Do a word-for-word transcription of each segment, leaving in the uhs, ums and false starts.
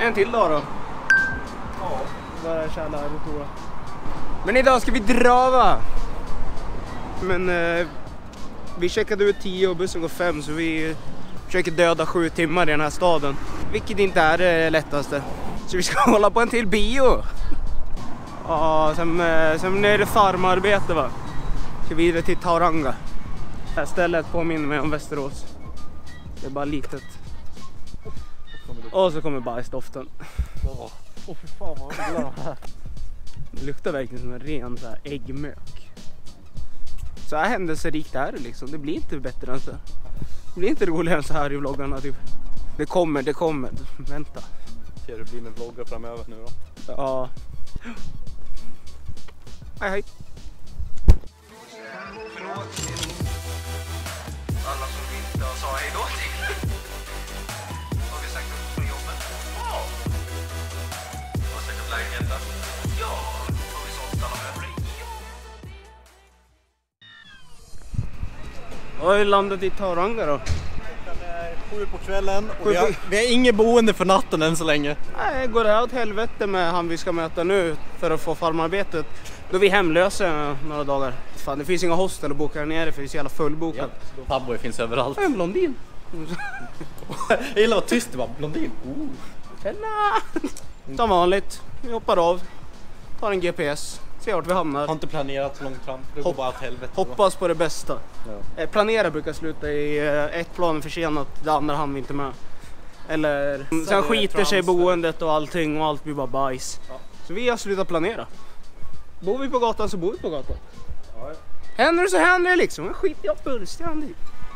En till dag då. Ja. Bara tjäna rotora. Men idag ska vi dra, va? Men eh, vi checkade ut tio och bussen går fem, så vi försöker döda sju timmar i den här staden. Vilket inte är det lättaste. Så vi ska hålla på en till bio. Ja, sen, sen är det farmarbete, va? Ska vidare till Tauranga. Det här stället påminner mig om Västerås. Det är bara litet. Och så kommer bajsdoften. Åh, oh, för fan vad illa här. Det luktar verkligen som en ren så här äggmök. Så här händelserikt är det liksom. Det blir inte bättre än så. Det blir inte roligare än så här i vloggarna typ. Det kommer, det kommer. Vänta. Ser du blir med vloggar framöver nu då? Ja. Hej hej. Förlåt till alla som vi inte sa hej då till. Har vi sagt upp från jobbet? Ja. Har vi sagt upp lägenheten? Ja. Har vi sålt alla möbler? Ja. Har vi landat i Tauranga då? Sju på kvällen och vi har, vi har inget boende för natten än så länge. Nej, går det här åt helvete med han vi ska möta nu för att få farmarbetet. Då är vi hemlösa några dagar. Fan, det finns inga hostel att boka här nere för det är så jävla fullbokat. Ja, Subway finns överallt. En blondin. Jag gillar vad tyst det var. Blondin. Oh. Tjena! Som vanligt. Vi hoppar av. Tar en G P S. Ser vart vi hamnar. Har inte planerat så långt fram. Det går bara åt helvete. Hoppas på det bästa. Ja. Planera brukar sluta i ett plan försenat. Det andra hann vi inte med. Eller så sen skiter sig boendet och allting och allt blir bara bajs. Ja. Så vi har slutat planera. Bor vi på gatan så bor vi på gatan. Ja, ja. Händer det så händer det liksom. Men skit jag fullständigt.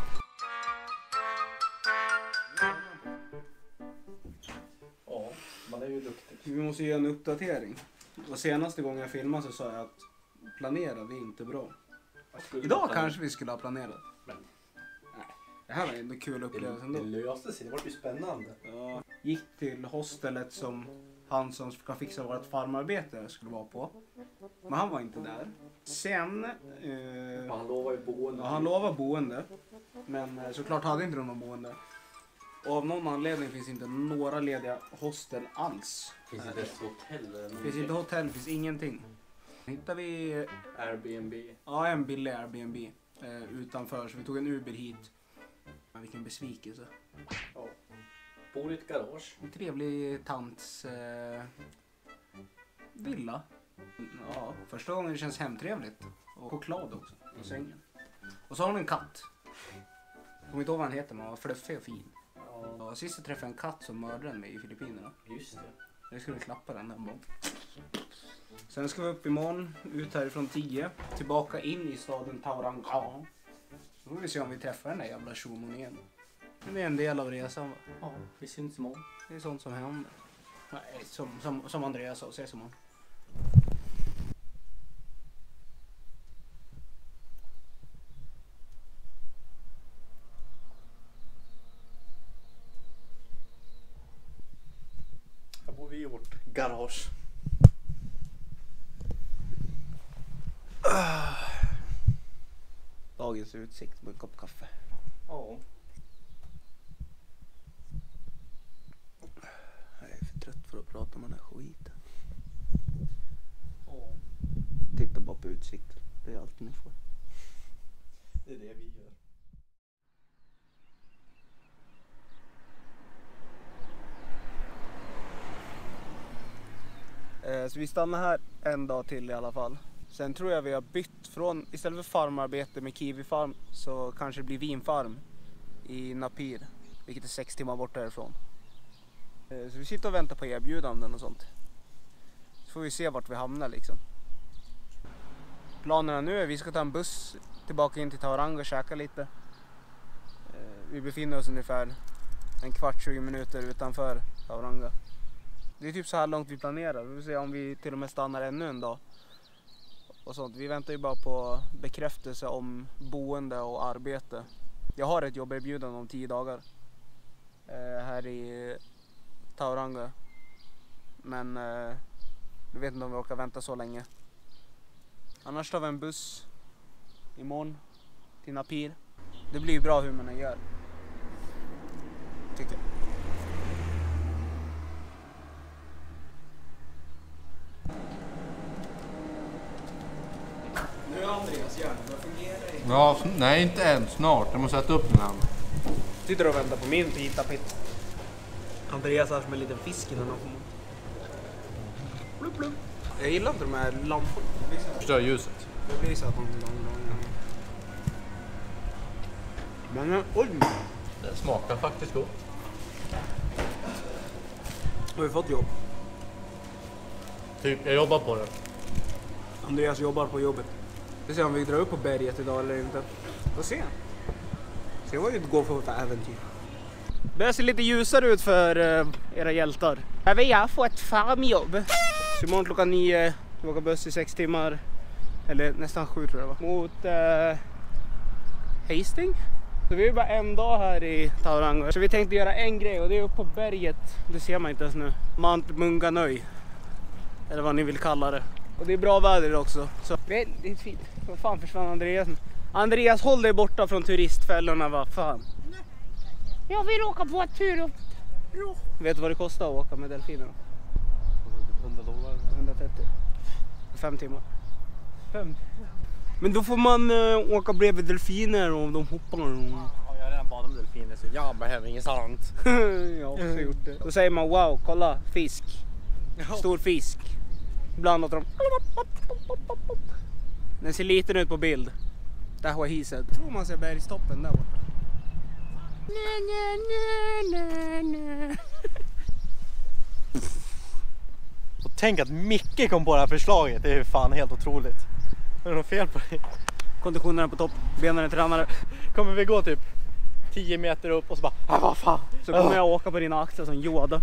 Ja, man är ju duktig. Vi måste ge en uppdatering. Och senaste gången jag filmade så sa jag att planera det är inte bra. Idag kanske vi skulle ha planerat. Men nej, det här var ändå kul upplevelse ändå. Det löste sig, det var ju spännande. Ja, gick till hostelet som han som ska fixa vårt farmarbete skulle vara på. Men han var inte där. Sen... Eh, Han lovar ju boende. Ja, han lovar boende. Men eh, såklart hade inte de någon boende. Och av någon anledning finns inte några lediga hostel alls. Finns inte ens hotell? Det finns inte hotell, finns ingenting. Hittar vi Airbnb. ja, en billig Airbnb eh, utanför, så vi tog en Uber hit. Men vilken besvikelse. Ja. Bor i ett garage. En trevlig tants eh, villa. Ja, första gången det känns hemtrevligt. Och choklad också på sängen. Och så har hon en katt. Jag kommer inte ihåg vad han heter, men han var fluffig och fin. Ja, sist jag träffade en katt som mördade mig i Filippinerna. Just det. Jag skulle klappa den där bara. Sen ska vi upp imorgon, ut härifrån tio. Tillbaka in i staden Tauranga. Så får vi se om vi träffar den där jävla tjomon igen. Men det är en del av resan, va? Ja, vi syns imorgon. Det är sånt som händer. Nej, som, som, som Andreas sa, ses imorgon. Här bor vi i vårt garage. Dagens utsikt med en kopp kaffe. Ja. Jag är för trött för att prata om den här skiten. Ja. Titta bara på utsikten. Det är allt ni får. Det är det vi gör. Eh, så vi stannar här en dag till i alla fall. Sen tror jag vi har bytt från, istället för farmarbete med Kiwi Farm, så kanske det blir vinfarm i Napir, vilket är sex timmar bort därifrån. Eh, så vi sitter och väntar på erbjudanden och sånt. Så får vi se vart vi hamnar liksom. Planerna nu är att vi ska ta en buss tillbaka in till Tauranga och käka lite. Eh, vi befinner oss ungefär en kvart, tjugo minuter utanför Tauranga. Det är typ så här långt vi planerar. Vi får se om vi till och med stannar ännu en dag. Och sånt. Vi väntar ju bara på bekräftelse om boende och arbete. Jag har ett jobberbjudande om tio dagar. Eh, här i Tauranga. Men eh, jag vet inte om vi orkar vänta så länge. Annars tar vi en buss imorgon till Napir. Det blir ju bra hur man gör. Tycker jag. Ja, nej inte än, snart. Jag måste äta upp den här. Sitter och väntar på min pita-pitt. Andreas har som en liten fisk innan han kommer. Blup, blup. Jag gillar inte de här lamporna. Förstör ljuset. Det blir så att man... Men oj! Det smakar faktiskt gott. Har vi fått jobb? Typ, jag jobbar på det. Andreas jobbar på jobbet. Vi ser om vi drar upp på berget idag eller inte. Får se. Se vad vi går för ett äventyr. Det börjar se lite ljusare ut för uh, era hjältar. Vi har fått ett farmjobb. Så imorgon klockan nio, vi åker buss i sex timmar. Eller nästan sju tror jag va. Mot uh, Hastings. Så vi är bara en dag här i Tauranga. Så vi tänkte göra en grej och det är upp på berget. Det ser man inte ens nu. Mount Maunganui. Eller vad ni vill kalla det. Och det är bra väder också. Så väldigt fint. Vad fan försvann Andreas? Andreas, håll dig borta från turistfällorna, vad fan. Jag vill åka på ett tur upp. Vet du vad det kostar att åka med delfinerna? hundra dollar. hundratrettio. Fem timmar. Fem. Men då får man uh, åka bredvid delfiner och de hoppar. Och... Ja, jag har redan badat med delfiner så jag behöver ingen sant. Jag har också gjort det. Då säger man wow, kolla, fisk. Stor fisk. Ibland låter de... Den ser liten ut på bild. Där har he said. Jag tror man ser bergstoppen där borta. Och tänk att Micke kom på det här förslaget. Det är ju fan helt otroligt. Är det något fel på det? Konditionen är på topp. Benen är tränare. Kommer vi gå typ tio meter upp och så bara... Ah, vad fan. Så kommer jag åka på dina axlar som Yoda.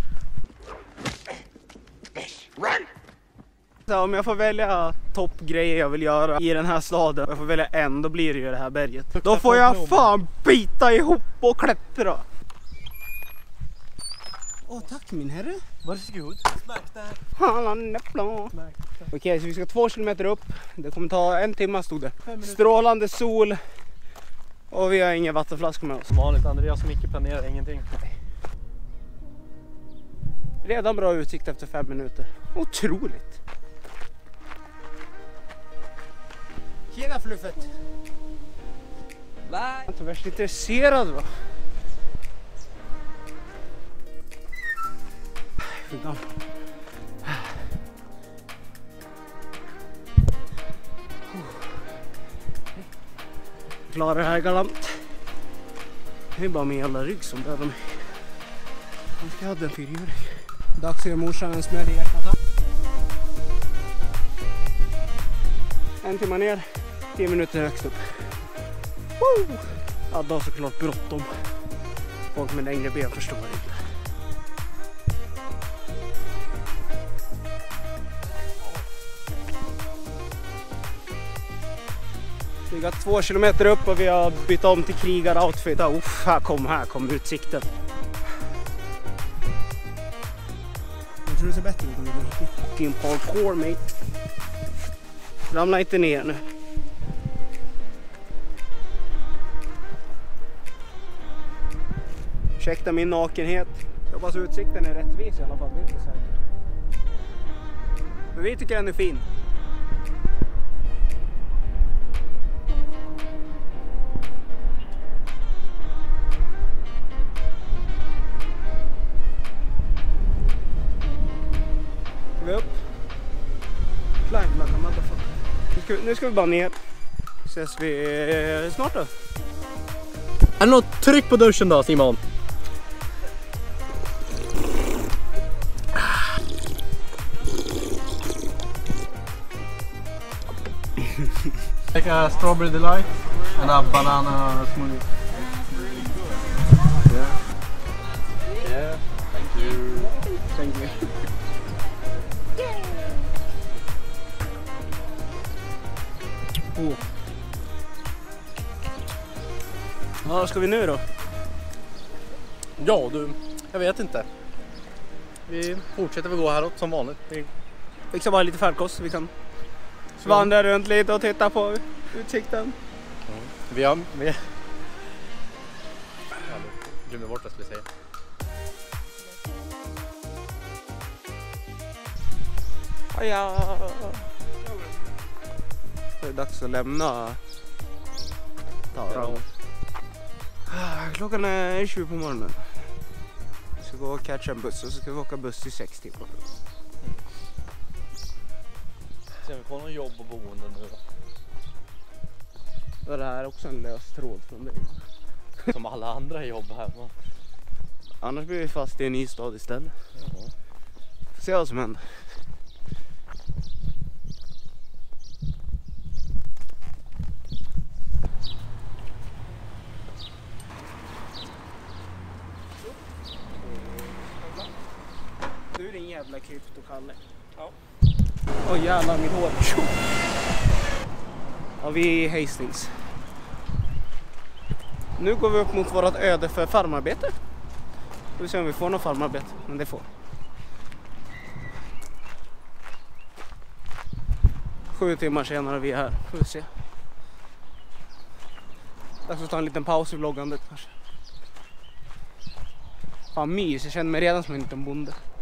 Så om jag får välja toppgrejer jag vill göra i den här staden, jag får välja en, då blir det ju det här berget. Då får jag fan bita ihop och klättra. Åh, tack min herre. Varsågod. Okej, okay, så vi ska två kilometer upp. Det kommer ta en timme stod det. Strålande sol. Och vi har inga vattenflaskor med oss. Som vanligt, Andreas och Micke planerar ingenting. Redan bra utsikt efter fem minuter. Otroligt. Tjena fluffet. Bye. Jag är inte värst intresserad va? Fyndan. Klarar det här galant. Det är bara min jävla rygg som dödar mig. Jag ska ha den fyrhjuling. Dags att göra morsan en smäll i hjärtat. En timme ner, tio minuter högst upp. Woo! Ja, då har såklart bråttom. Folk med längre ben förstår inte. Vi har två kilometer upp och vi har bytt om till krigar-outfit. Oh, här kom, här kom utsikten. Jag tror det ser bättre ut om vi går riktigt. Fucking parkour, mate. Ramla inte ner nu. Ursäkta min nakenhet. Jag hoppas utsikten är rättvis i alla fall. Det är inte säkert. Men vi tycker den är fin. Ska vi upp? Climb like a motherfucker. Nu ska, nu ska vi bara ner. Ses vi snart då. Är det något tryck på duschen då, Simon? Like a strawberry delight and a banana smoothie. Yeah. Yeah, thank you. Thank you. Oh. Vad ska vi nu då? Ja du, jag vet inte. Vi fortsätter väl gå häråt som vanligt. Vi Fixa bara lite färdkost så vi kan vandra runt lite och titta på utsikten. Mm. Vi har... Vi... Ja, glömde bort vad jag skulle säga. Ja. Så är det dags att lämna Tauranga. Klockan är tjugo på morgonen. Vi ska gå och catcha en buss och så ska vi åka buss i sex timmar. Sen vi får någon jobb och boende nu då. Och det här är också en lös tråd från dig. Som alla andra jobb här. Men... Annars blir vi fast i en ny stad istället. Ja. Får se vad som händer. Du är din jävla kryptokalle. Ja. Åh oh, jävlar, mitt hår. Ja, vi är i Hastings. Nu går vi upp mot vårt öde för farmarbete. Vi får se om vi får något farmarbete, men det får. Sju timmar senare är vi här, får vi se. Dags att ta en liten paus i vloggandet kanske. Fan mys, jag känner mig redan som en liten bonde.